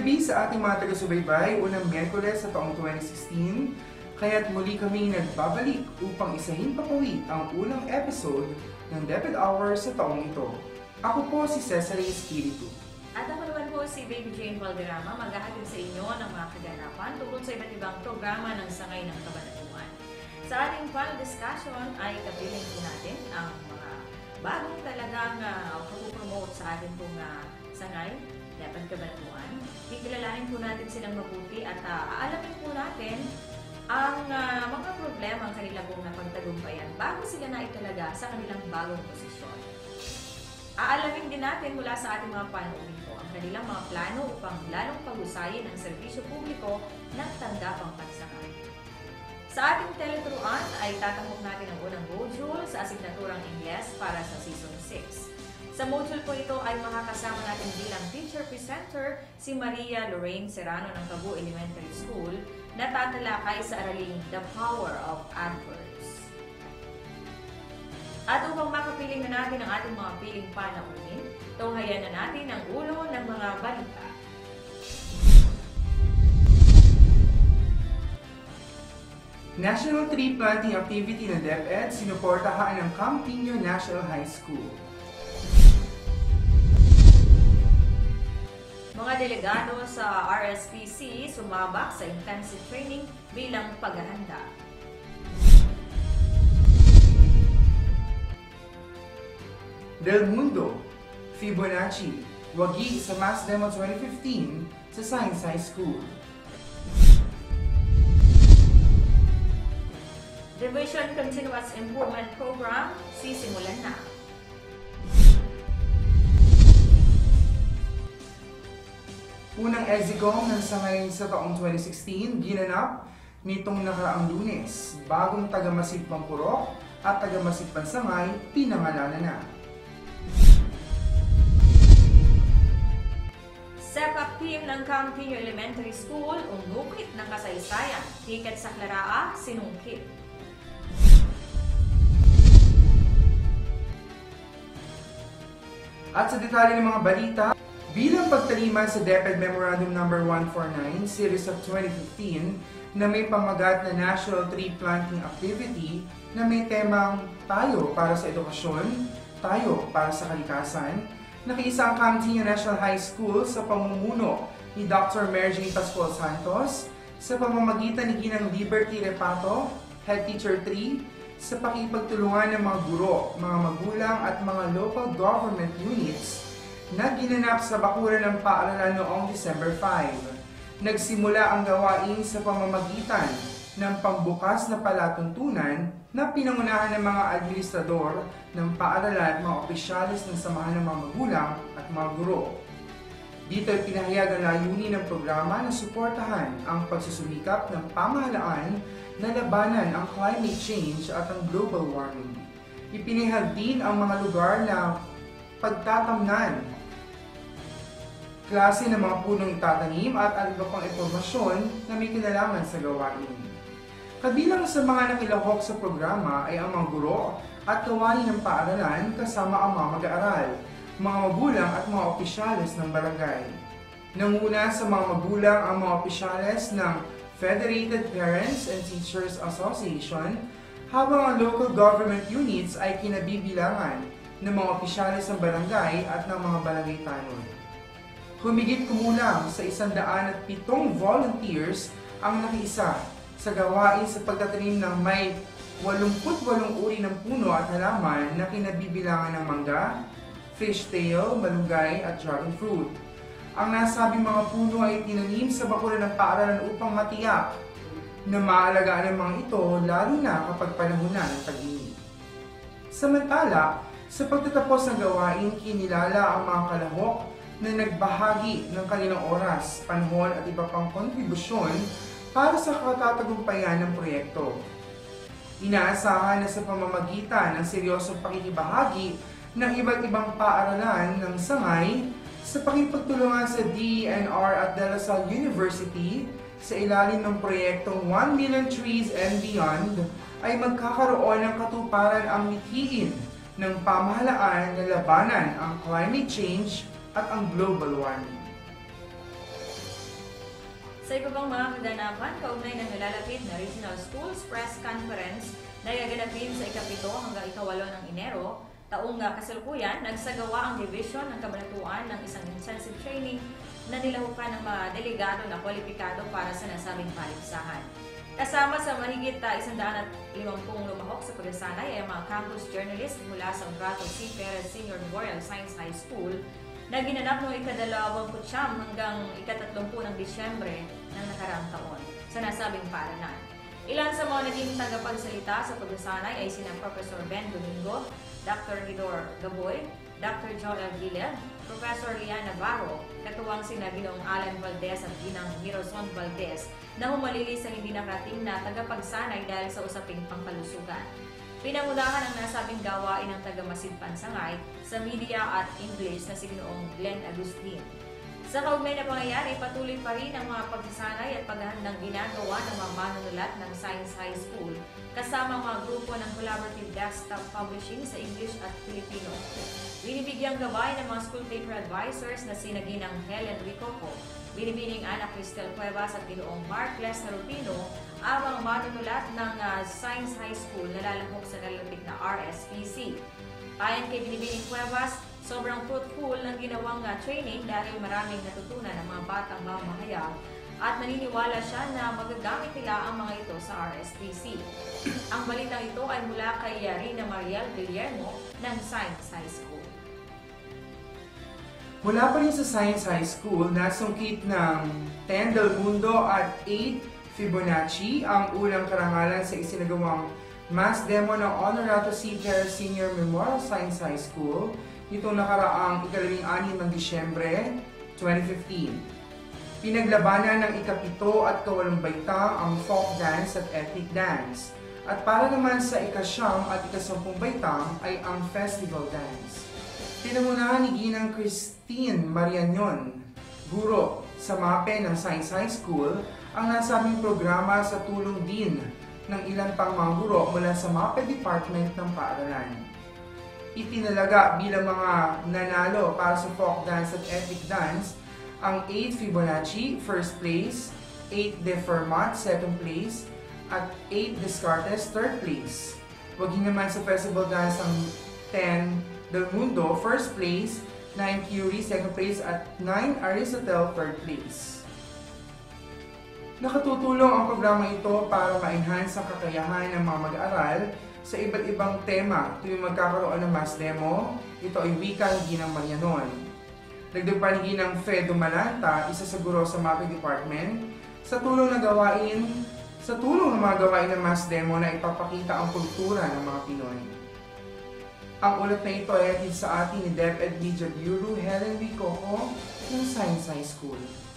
gabi sa ating mga taga-subaybay, unang Miyerkules sa taong 2016, kaya't muli kaming nagbabalik upang isahin papawid ang unang episode ng DepEd Hour sa taong ito. Ako po si Cesare Espiritu. At ako naman po si Baby Jane Valderrama, maghahatid sa inyo ng mga kaganapan tungkol sa iba't ibang programa ng Sangay ng Kabanatuan. Sa ating panel discussion ay kapiling po natin ang mga bagong talagang pag-promote sa ating pong Sangay, DepEd Kabanatuan. Kikilalanin po natin silang mabuti at aalamin po natin ang mga problema ang kanila pong napagtagumpayan bago sila naitalaga sa kanilang bagong posisyon. Aalamin din natin mula sa ating mga panuulit po ang kanilang mga plano upang lalong pag-usayin ang serbisyo publiko ng tanggapang pagsakay. Sa ating teleturuan ay tatanggap natin ang unang module sa asignaturang Ingles para sa Season 6. Sa module po ito ay makakasama natin bilang teacher presenter si Maria Lorraine Serrano ng Cabu Elementary School na tatalakay sa araling The Power of Adverbs. At upang makapiling na natin ang ating mga piling panaunin, tunghayan na natin ang ulo ng mga balita. National Tree Planting Activity ng DepEd sinuportahan ng Campiño National High School. Mga delegado sa RSPC sumabak sa intensive training bilang paghahanda. Del Mundo, Fibonacci, wagi sa Mass Demo 2015 sa Science High School. Division Continuous Improvement Program sisimulan na. Unang exicom ng Sangay sa taong 2016 ginanap nitong nakaraang Lunes. Bagong taga-Masip Pampurok at taga-Masip Pansangay pinangalanan na. Sepak team ng Campiño Elementary School umukit ng kasaysayan. Tiket sa Claraa sinungkit. At sa detalye ng mga balita, bilang pagtalima sa DepEd Memorandum No. 149 Series of 2015 na may pamagat na National Tree Planting Activity na may temang Tayo para sa Edukasyon, Tayo para sa Kalikasan, nakiisa ang Campiño National High School sa pamumuno ni Dr. Mary Jane Pascual Santos sa pamamagitan ni Ginang Liberty Repato, Head Teacher 3, sa pakipagtulungan ng mga guro, mga magulang at mga local government units na ginanap sa bakuran ng paaralan noong December 5. Nagsimula ang gawain sa pamamagitan ng pambukas na palatuntunan na pinangunahan ng mga administrador ng paaralan at mga opisyalis ng samahan ng mga magulang at mga guro. Dito ay pinahayag ang layunin ng programa na suportahan ang pagsusumikap ng pamahalaan na labanan ang climate change at ang global warming. Ipinahayag din ang mga lugar na pagtatamnan, klase ng mga punong itatanim at iba pang impormasyon na may kinalaman sa gawain. Kabilang sa mga nakilahok sa programa ay ang mga guro at gawain ng paaralan kasama ang mga mag-aaral, mga magulang at mga opisyales ng barangay. Nanguna sa mga magulang ang mga opisyales ng Federated Parents and Teachers Association, habang ang local government units ay kinabibilangan ng mga opisyales ng barangay at ng mga barangay tanod. Humigit kumulang sa 107 volunteers ang nakiisa sa gawain sa pagtatanim ng may 88 uri ng puno at halaman na kinabibilangan ng mangga, fishtail, malunggay at dragon fruit. Ang nasabing mga puno ay tinanim sa bakuran ng paaralan upang matiyak na maalagaan ng mga ito lalo na kapag panahon na ng tag-init. Samantala, sa pagtatapos ng gawain, kinilala ang mga kalahok na nagbahagi ng kanilang oras, panahon at iba pang kontribusyon para sa katatagumpayan ng proyekto. Inaasahan na sa pamamagitan ng seryosong pakikibahagi ng iba't ibang paaralan ng Sangay sa pakipagtulungan sa DENR at De La Salle University sa ilalim ng proyektong 1 Million Trees and Beyond ay magkakaroon ng katuparan ang mithiin ng pamahalaan na labanan ang climate change at ang global warming. Sa iba pang mga kaganapan, kaugnay ng nalalapit na Regional Schools Press Conference na gaganapin sa ika-7 hanggang ika-8 ng Enero, taong kasalukuyan, nagsagawa ang division ng kabanatuan ng isang intensive training na nilahukan ng mga delegado na kwalipikado para sa nasabing paligsahan. Kasama sa mahigit 150 lumahok sa pagsasanay ay ang mga campus journalist mula sa Umbrato C. Perez Senior Memorial Science High School na ginanap noong ika-29 hanggang ika-30 ng Disyembre ng nakaraang taon sa nasabing paaralan. Ilan sa mga naging tagapagsalita sa pagsasanay ay sina Professor Ben Domingo, Dr. Hidor Gaboy, Dr. Joel Gilel, Professor Lian Navarro, katuwang sina Ginoong Alan Valdez at Ginang Mirozon Valdez na humalili sa hindi nakarating na tagapagsanay dahil sa usaping pangkalusugan. Pinangunahan ang nasabing gawain ng taga-Masid Pansangay sa media at English na si Ginoong Glenn Agustin. Sa kaugnay na pangyayari, patuloy pa rin ang mga pagsasanay at paghahandang ginagawa ng mga manunulat ng Science High School kasama ang mga grupo ng collaborative desktop publishing sa English at Filipino. Binibigyang gabay ng mga school paper advisors na sina Ginang Helen Ricoco, Binibining Ana Cristel Cuevas at Ginoong Mark Les Narupino ang mga manunulat ng Science High School na lalahok sa nalalapit na RSPC. Ayon kay Binibining Cuevas, sobrang fruitful ng ginawang training dahil maraming natutunan ng mga batang mamamahayag at naniniwala siya na magagamit nila ang mga ito sa RSPC. Ang balitang ito ay mula kay Rina Mariel Guillermo ng Science High School. Mula pa rin sa Science High School, nasungkit ng 10 Del Mundo at 8 Fibonacci ang unang karangalan sa isinagawang mass demo ng Honorato C. Perez Senior Memorial Science High School nitong nakaraang ika-6 ng Disyembre 2015. Pinaglabanan ng ika-7 at ika-8 baitang ang folk dance at ethnic dance. At para naman sa ika-9 at ika-10 baitang ay ang festival dance. Pinangunahan ni Ginang Christine Marianon, guro sa MAPE ng Science High School, ang nasabing programa sa tulong din ng ilan pang mga guro mula sa MAPE Department ng Paaralan. Itinalaga bilang mga nanalo para sa folk dance at ethnic dance ang 8 Fibonacci, first place, 8 De Fermat, second place, at 8 Descartes, third place. Waging naman sa festival dance ang 10 Del Mundo, first place, 9 Curie, second place, at 9 Aristotle, third place. Nakatutulong ang programa ito para ma-enhance ang kakayahan ng mga mag-aaral sa iba't ibang tema tuwing magkakaroon ng mass demo. Ito ay wika ni Ginang Marianon. Dagdag pa ni Ginang Fedo Malanta, isa sa guro sa MAPE Department, sa tulong ng mga gawain ng mass demo na ipapakita ang kultura ng mga Pinoy. Ang ulat na ito ay hatid sa atin ni DepEd Media Bureau Helen Ricoco ng Science High School.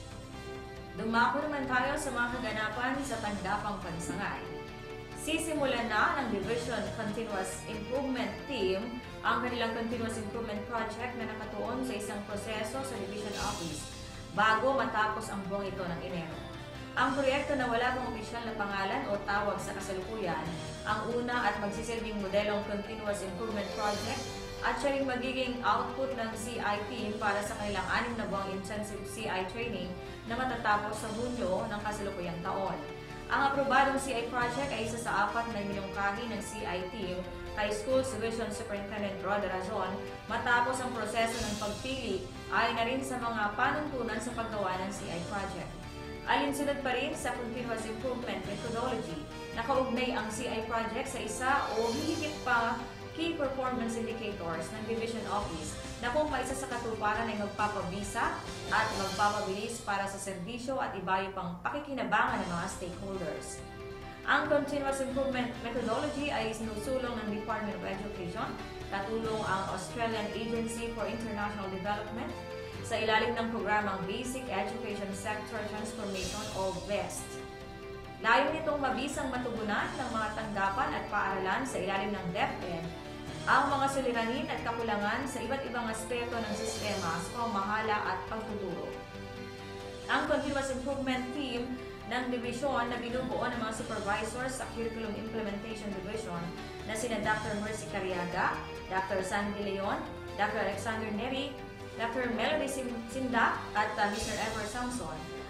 Dumako naman tayo sa mga kaganapan sa Tandapang Pansangay. Sisimulan na ng Division Continuous Improvement Team ang kanilang Continuous Improvement Project na nakatuon sa isang proseso sa Division Office bago matapos ang buwang ito ng Enero. Ang proyekto na wala pang opisyal na pangalan o tawag sa kasalukuyan, ang una at magsisilbing modelong Continuous Improvement Project at siya rin magiging output ng CI team para sa kanilang 6 na buwang intensive CI training na matatapos sa Hunyo ng kasalukuyang taon. Ang aprobadong CI project ay isa sa 4 na minungkahi ng CI team kay Schools Division Superintendent Rod Razon matapos ang proseso ng pagpili ay na rin sa mga panuntunan sa paggawa ng CI project. Alinsunod pa rin sa Continuous Improvement Methodology, nakaugnay ang CI project sa isa o hihigit pa key performance indicators ng Division Office na kung kaisa sa katuparan ay magpapabisa at magpapabilis para sa serbisyo at iba pang pakikinabangan ng mga stakeholders. Ang Continuous Improvement Methodology ay sinusulong ng Department of Education, katulong ang Australian Agency for International Development, sa ilalim ng programang Basic Education Sector Transformation o BEST. Layo nitong mabisang matugunan ng mga tanggapan at paaralan sa ilalim ng DepEd ang mga suliranin at kakulangan sa iba't ibang aspeto ng sistema sa pamamahala at pagtuturo. Ang Continuous Improvement Team ng Division na binubuo ng mga supervisors sa Curriculum Implementation Division na sina Dr. Mercy Cariaga, Dr. Sandy Leon, Dr. Alexander Neri, Dr. Melody Sinda at Mr. Ever Samson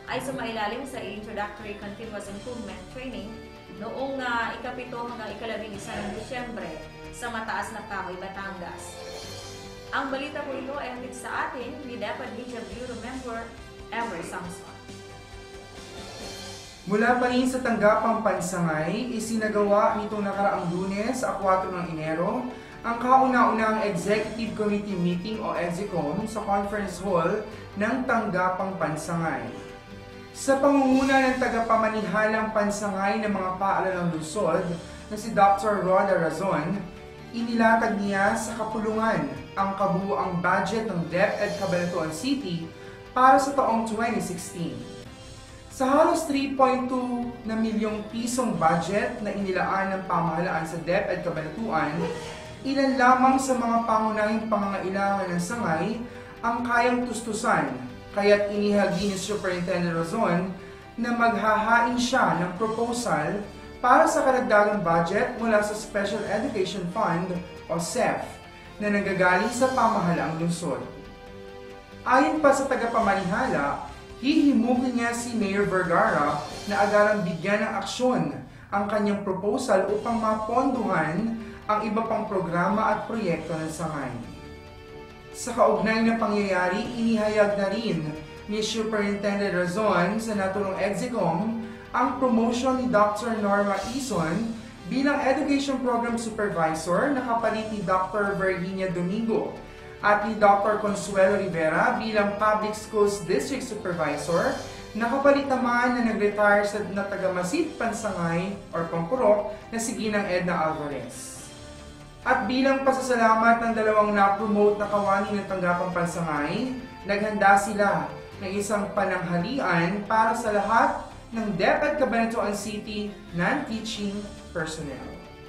ay sumailalim sa Introductory Continuous Improvement Training noong ika-7 hanggang ika-11 ng Disyembre sa Mataas na Kahoy, Batangas. Ang balita po ito ay hatid sa atin ni Dapat Media Bureau Member Ever Samson. Mula pa rin sa tanggapang pansangay, isinagawa nitong nakaraang Lunes, 4 ng Enero, ang kauna-unang Executive Committee Meeting o EXECOM sa Conference Hall ng Tanggapang Pansangay. Sa pangunguna ng tagapamanihalang pansangay ng mga paaralang lungsod na si Dr. Roda Razon, inilatag niya sa kapulungan ang kabuuang budget ng DepEd Cabanatuan City para sa taong 2016. Sa halos 3.2 na milyong pisong budget na inilaan ng pamahalaan sa DepEd Cabanatuan, ilan lamang sa mga pangunahing pangangailangan ng sangay ang kayang tustusan, kaya't inihagi ni Superintendent Razon na maghahain siya ng proposal para sa karagdagang budget mula sa Special Education Fund o SEF na nanggagaling sa pamahalaang lungsod. Ayon pa sa tagapamanihala, hihimugin niya si Mayor Vergara na agarang bigyan ng aksyon ang kanyang proposal upang maponduhan ang iba pang programa at proyekto ng sangay. Sa kaugnay na pangyayari, inihayag na rin ni Superintendent Razon sa naturang EXECOM ang promotion ni Dr. Norma Ison bilang Education Program Supervisor na kapalit ni Dr. Virginia Domingo at ni Dr. Consuelo Rivera bilang Public Schools District Supervisor na kapalit naman na nag-retire na taga-Masid Pansangay or Pampurok na si Ginang Edna Alvarez. At bilang pasasalamat ng dalawang na-promote na kawani ng Tanggapang Pansangay, naghanda sila ng isang pananghalian para sa lahat ng DepEd Cabanatuan City non-teaching personnel.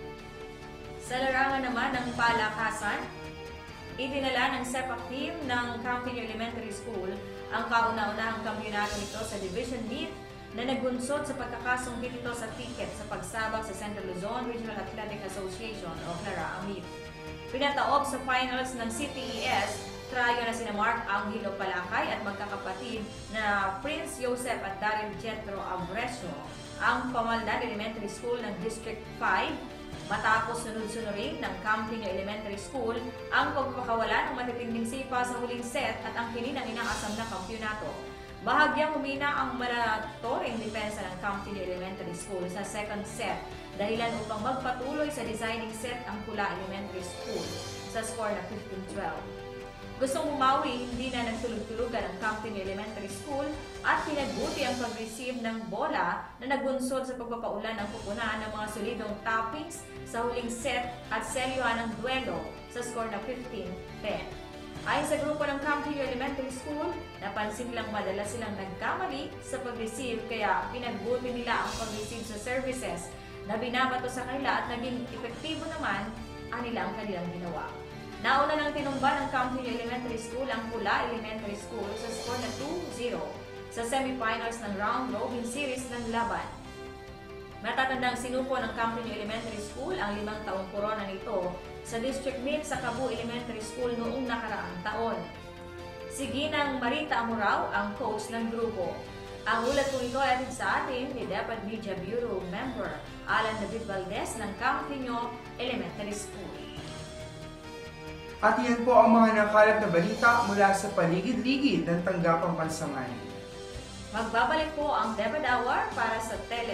Sa larangan naman ng palakasan, idinala ng SEPAC team ng Campino Elementary School ang kauna-unahang kampyonato nito sa Division Meet na nagunsod sa pagkakasungkit nito sa ticket sa pagsabak sa Central Luzon Regional Athletic Association o CLARA Meet. Pinataob sa finals ng CTES, trayo na sina Mark Angelo Palakay at magkakapatid na Prince Joseph at Daryl Jetro Abresio ang Pamaldan Elementary School ng District 5 matapos sunod-sunurin ng Campino Elementary School ang pagpapakawala ng matitinding sipa sa huling set at ang kininang inaasam na kampyonato. Bahagyang humina ang malatoring depensa ng Campino Elementary School sa second set dahilan upang magpatuloy sa designing set ang Pula Elementary School sa score na 15-12. Gustong umawi, hindi na nagtulog-tulugan ang Campino Elementary School at pinagbuti ang pag-receive ng bola na nagbunsod sa pagpapaulan ng pupunaan ng mga solidong toppings sa huling set at selyuhan ng duelo sa score na 15-10. Ayon sa grupo ng Campino Elementary School, napansin lang madalas silang nagkamali sa pag-receive kaya pinagbuti nila ang pag-receive sa services na binabato sa kanila at naging epektibo naman ang kanilang ginawa. Nauna nang tinumba ng Campino Elementary School ang Pula Elementary School sa score na 2-0 sa semifinals ng round robin series ng laban. Matatandang sinuko ng Campino Elementary School ang 5 taong korona nito sa District Meet sa Cabu Elementary School noong nakaraang taon. Si Ginang Marita Amurao ang coach ng grupo. Ang ulat po ito ay atid sa atin ni Dapat Media Bureau Member Alan David Valdez ng Campino Elementary School. At iyan po ang mga nakalap na balita mula sa paligid-ligid ng Tanggapang Pansangay. Magbabalik po ang DepEd Hour para sa